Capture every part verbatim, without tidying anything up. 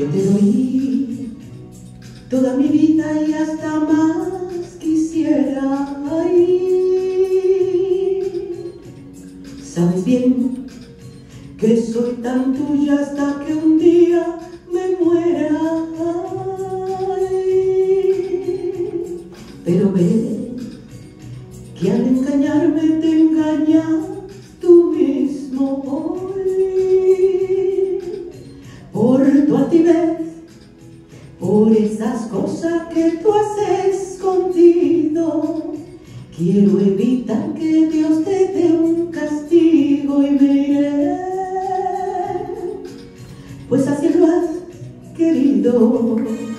Yo te doy toda mi vida y hasta más quisiera. Ay, sabes bien que soy tan tuya hasta que un día me muera. Ay, pero ve que al engañarme te engañas tú mismo hoy. Por tu altivez, por esas cosas que tú has escondido, quiero evitar que Dios te dé un castigo y me iré, pues así lo has querido.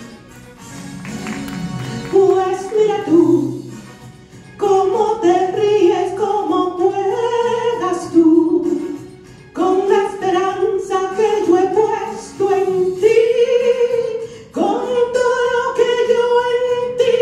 Pues mira tú cómo te ríes, cómo juegas tú con la esperanza que yo he puesto en ti, con todo lo que yo en ti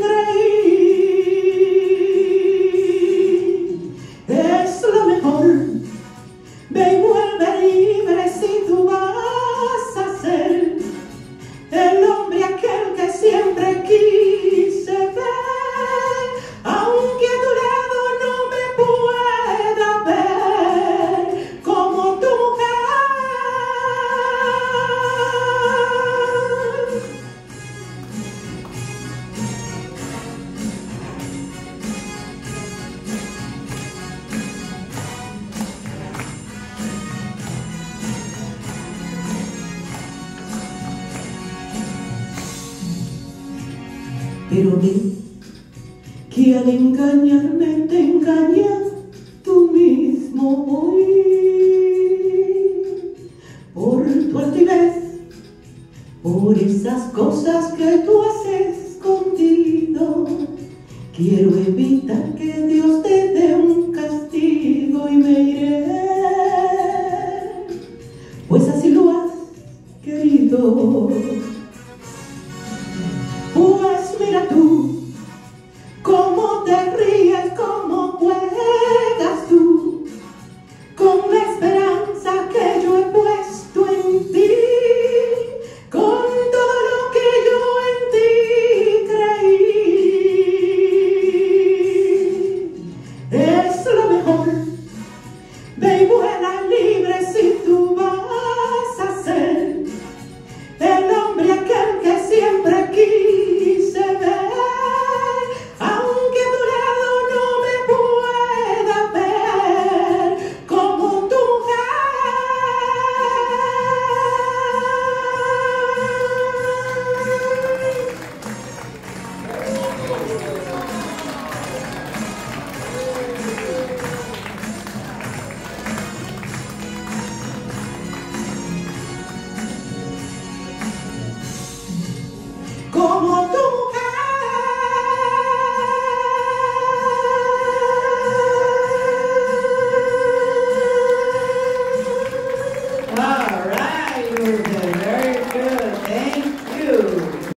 creí. Es lo mejor, ve y vuelve libre si tú vas a ser el hombre aquel que siempre quise ver, aunque a tu lado no me pueda ver como tu mujer. Pero ve que al engañarme te engañas tú mismo hoy. Por tu altivez, por esas cosas que tú has escondido, quiero evitar que Dios te